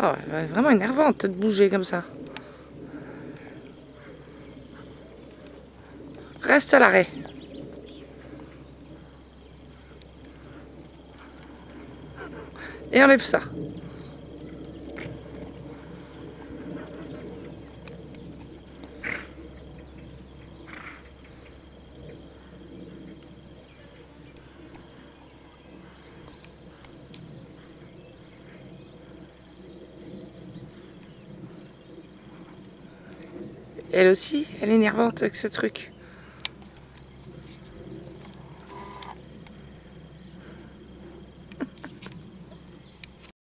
Oh, elle est vraiment énervante de bouger comme ça. Reste à l'arrêt. Et enlève ça. Elle aussi, elle est énervante avec ce truc.